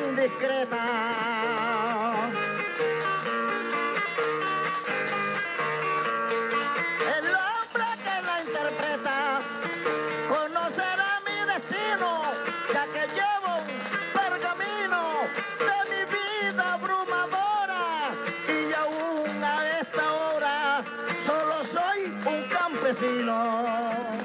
indiscreta. El hombre que la interpreta conocerá mi destino, ya que llevo un pergamino de mi vida abrumadora, y aún a esta hora solo soy un campesino.